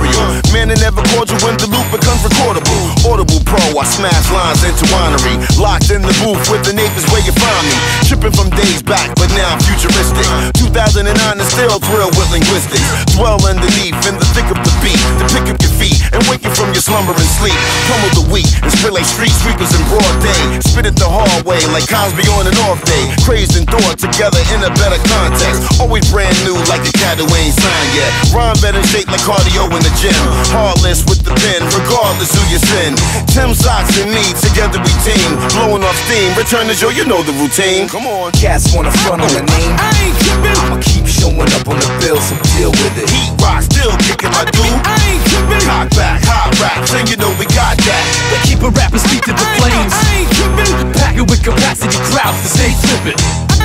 memorial. Man, it never cordial when the loop becomes recordable. Audible Pro, I smash lines into winery. Locked in the booth with the neighbors where you find me. Tripping from days back, but now I'm futuristic. 2009 is still thrill with linguistics. Dwell underneath in the thick of the beat. To pick up your feet and wake you from your slumber and sleep. Pummel the weak and spit like street sweepers in broad day. Spit it the hard way like Cosby on an off day. Crazed and thought together in a better context. Always brand new like a cat who ain't signed yet. Rhyme better shaped like cardio in the gym. Heartless with the pen, regardless who you send. Tim Socks and me, together we team. Blowing off steam, return to Joe, you know the routine. Come on. Cats wanna front on the name. I ain't trippin'. I'ma keep showing up on the bill, so deal with it. Heat rock, still kicking my dude. I ain't trippin'. Cock back, hot raps, and you know we got that. We keep a rapper speak to the flames. I ain't trippin'. Pack it with capacity crowds to stay trippin'.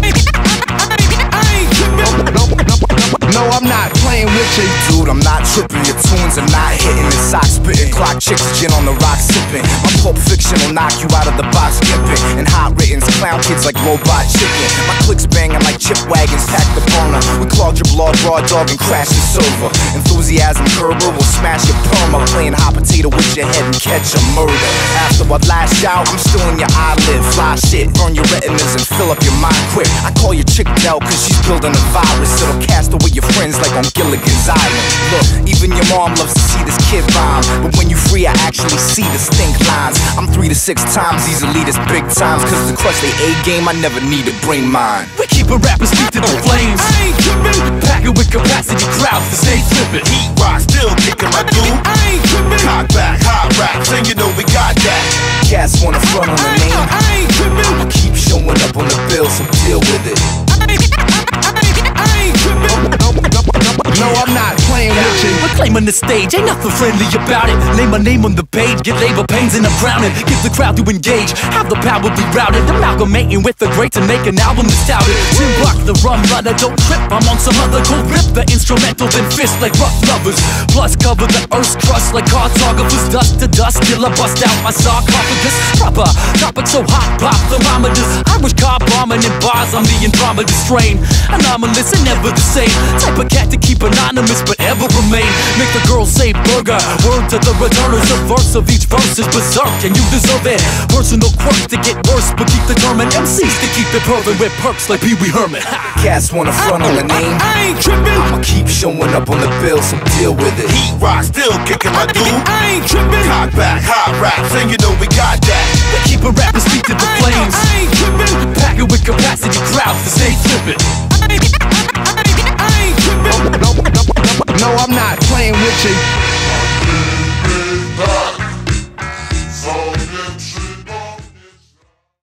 No, I'm not playing with you, dude. I'm not tripping. Your tunes are not hitting. The sock spitting, clock chicks, gin on the rock sipping. My Pulp Fiction will knock you out of the box skipping. And hot writtens, clown kids like robot chicken. My clicks banging like chip wagons packed the boner. We clawed your blood, raw dog, and crashed your silver. Enthusiasm curber will smash your perma. Playing hot potato with your head and catch a murder. After I lash out, I'm still in your eyelid. Fly shit, burn your retinas and fill up your mind quick. I call your chick Dell cause she's building a virus. It'll cast away your friends like on Gilligan's Island. Look, even your mom loves to see this kid rhyme. But when you free, I actually see the stink lines. I'm 3 to 6 times these elitists big times. Cause to crush they A game, I never need to bring mine. We keep a rapper speak to the flames. I ain't trippin'. Pack it with capacity crowds to stay trippin'. Heat rock, still kicking my dude. I ain't trippin'. Cock back, hot raps, and you know we got that. Cats wanna front on the name. I ain't trippin'. I'ma keep showing up on the bill, so deal with it. No, I'm not playing with you. We're claiming the stage, ain't nothing friendly about it. Lay my name on the page, get labor pains and I'm drowning. Give the crowd to engage, have the power be routed. Amalgamating with the great to make an album that's touted. Tim block the rum runner, don't trip, I'm on some other cold rip. The instrumental, then fist like rough lovers. Plus cover the earth's crust like cartographers. Dust to dust till I bust out my sarcophagus. Proper topic so hot, pop thermometers. Irish car bombing in bars, I'm the Andromeda strain. Anomalous and never the same. Type of cat to keep anonymous but ever remain. Make the girl say burger. Word to the returners, the verse of each verse is berserk and you deserve it. Personal quirks to get worse but keep determined. MCs to keep it perfect with perks like Pee Wee Herman. Cats wanna front on the name. I ain't trippin'. I'ma keep showing up on the bill, so deal with it. Heat rock, still kicking my dude. I ain't trippin'. Cock back, hot raps, and you know we got that. We keep a rapper speak to the flames. I ain't trippin'. Pack it with capacity crowds to stay trippin'. I ain't trippin'. No, I'm not playing with you.